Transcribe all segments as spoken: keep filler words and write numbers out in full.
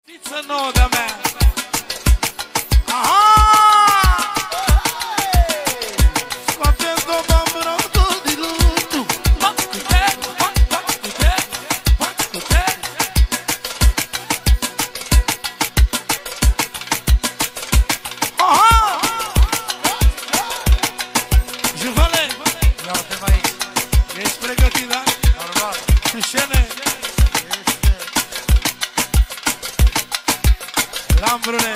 Pizza nouă de-a mea. Aha! Scoateți două bambără tot din lutul. Fac cu te, fac, fac cu te, fac cu te. Aha! Juvale! Ia-te mai aici. Ești pregătit, da? Normal. Șene! Lambrune!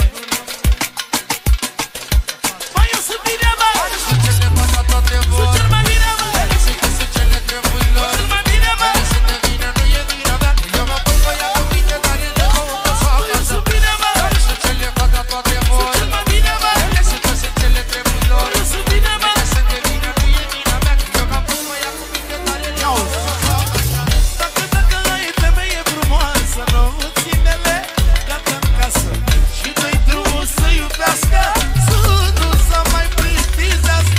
Mai eu sunt bine, mă! Sucele fac toate vor. Sunt cel mai bine, mă! Și că sucele trebuie lor. Cel mai bine, mă! Să te vină, nu e vina mea. Eu mă pun pe ea cu mine, dar e de mă să Mai eu acasă. sunt bine, mă! Sucele fac toate vor. Sunt cel mai bine, mă! Și că sucele trebuie lor. Mai eu sunt bine, mă! Să te vină, nu e vina mea. Eu mă pun pe ea cu mine, dar e de mă să acasă. Dacă, dacă ai femeie frumoasă, nouă ținele, gata în casă. Și dă-i drumul să iubească, să nu să mai plictisească.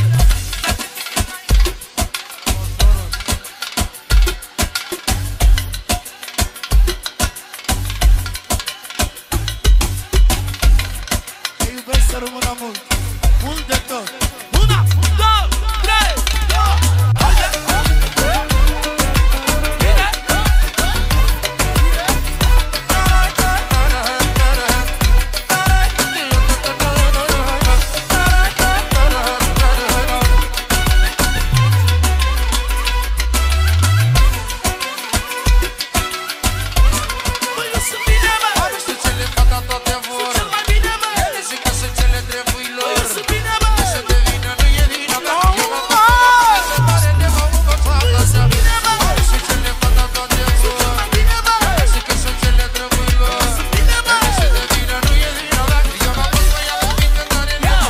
Te iubesc să rămână mult, mult de tot. Una, două, trei, două, haide! Bine! Mai eu sunt bine, mă! Sucele fac toate vor. Cel mai bine, mă! Și că sucele trebuie Mai eu lor. sunt bine, mă! Să te vină, nu e vina mea. Eu mă pun pe ea cu mine, dar e de mă să acasă. Bine, mă! Sucele fac toate vor. Mai bine, mă! Și că sucele trebuie lor. Bine, mă! Să te vină, nu e vina mea. Eu mă pun pe ea cu mine, dar e de mă.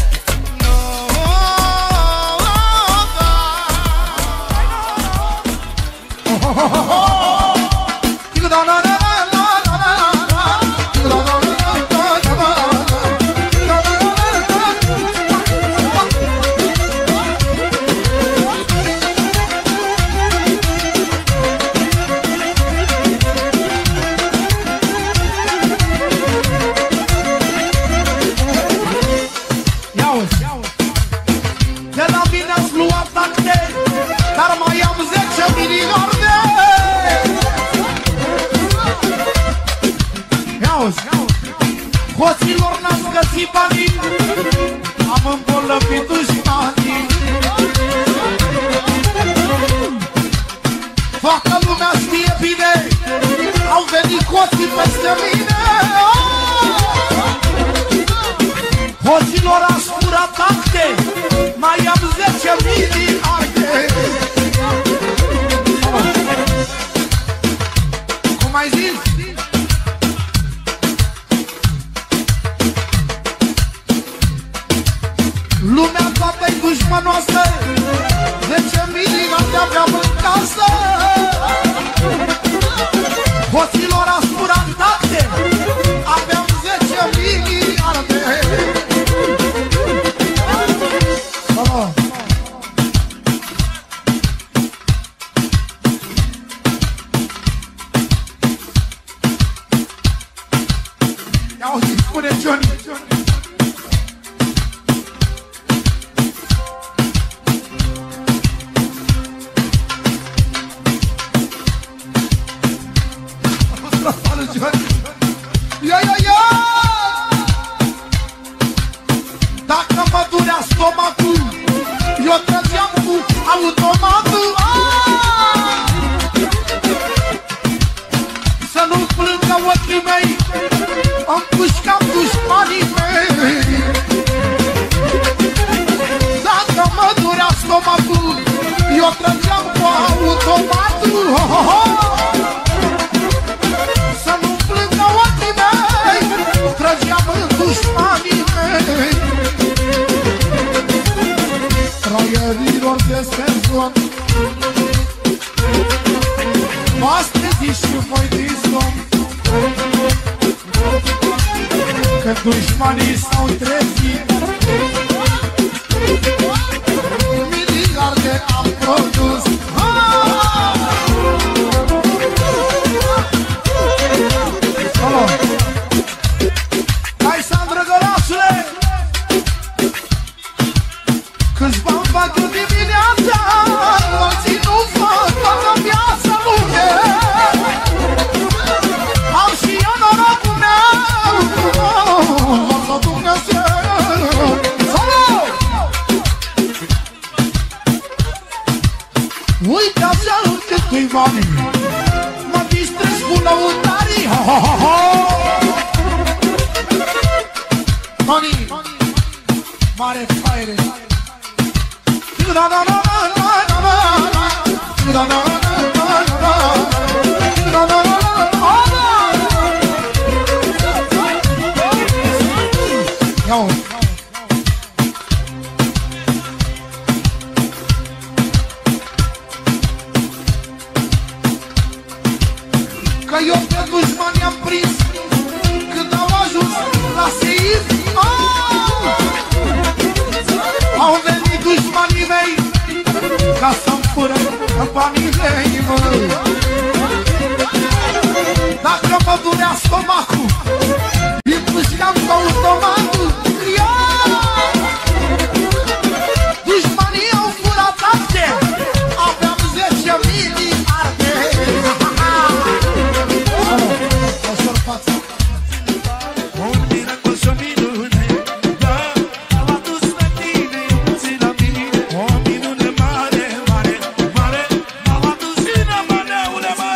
De la mine ați luat acte, dar mai am zece miliarde. Ia-uzi, hoților n-ați găsit banii, am îmbolnăvit dușmanii. Toată lumea știe bine, au venit hoții peste mine. Hoților ați furat acte, mai am zece miliarde. Cum ai zis? Lumea toată-i dușmanoasă, zece miliarde aveam în casă. Hoților ați furat acte, aveam zece miliarde. Oh. Ia uite, spune Johnny. Ia, ia, ia! Dacă mă durea stomacul, eu trăgeam cu automatul. Ah! Să nu plângă ochii mei, îmi pușcam dușmanii mei. Dacă mă durea stomacul, eu trăgeam cu automatul. Oh, oh, oh! Să nu plângă ochii mei, trăgeam în dușmanii mei. Traierilor de sezon, astăzi și voi din somn. Când dușmanii s-au trezit, miliarde am produs. Alo! mare fraiere. Da da da da da da da da da Că eu pe dușmani am prins când au ajuns la seif. Au venit dușmanii mei ca să-mi fură banii mei, măi. Dacă mă durea stomacul, îi pușeam cu automatul. Dușmanii au furat acte, aveam zece miliarde. Ușor față. Un miracol și o minune, da, am adus la tine, zi la mine. O minune mare, mare, mare, am adus din amaneule, mă.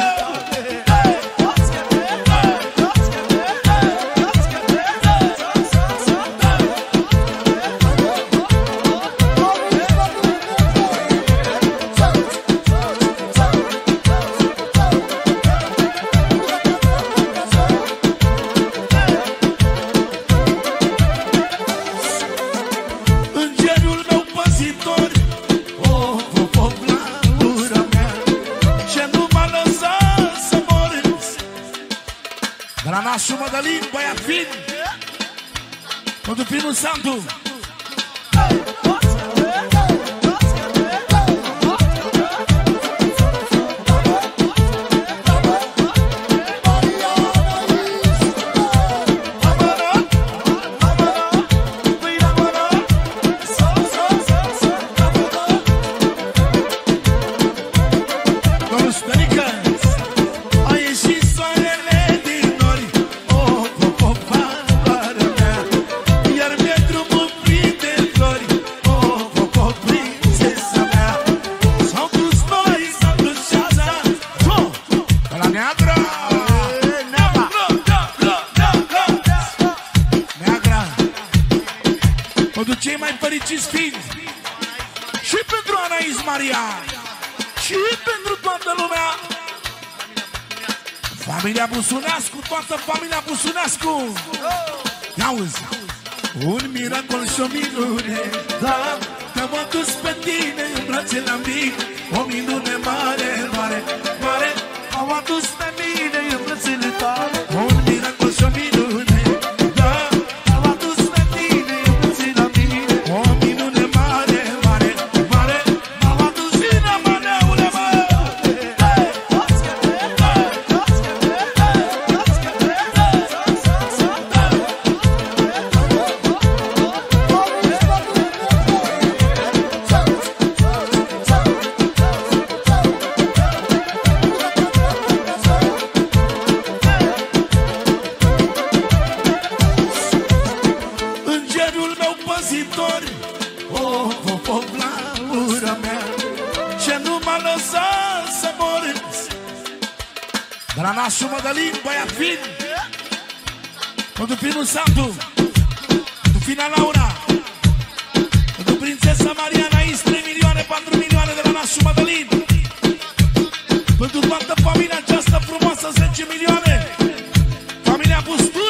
Îngerul meu păzitor, oh, oh, oh, la gura mea, ce nu m-a lăsat să mor. De la nașul Mădălin, băiat fin, pentru finul Sandu. Domnul Stănică, a ieșit soarele din nori, oh, oh, oh, valoarea mea, iar mi-e drumul plin de flori, oh, oh, oh, prințesa mea. S-au dus noi, s-au dus ceața, oh, pe la neagră, neagră, neagră, neagră, neagră, pentru cei mai fericiți fiind și pentru Anais Maria și pentru toată lumea. Familia Busuneascu, toată familia Busuneascu. Ia-uzi, un miracol și o minune, da, te-am adus pe tine în brațe la mine. O minune mare, mare, mare, am adus pe mine în brațele tale. Un miracol și o minune, da, te-am adus pe tine în brațe la mine. O minune mare, mare, mare, am adus din amaneule, mă. Îngerul meu păzitor, oh, oh, oh, la gura mea, ce nu m-a lăsat să mor. De la nașul Mădălin, băiat fin, pentru finul Sandu, pentru fina Laura, pentru prințesa Maria Anais, trei milioane, patru milioane de la nașul Mădălin, pentru toată familia aceasta frumoasă, zece milioane, familia Bustu.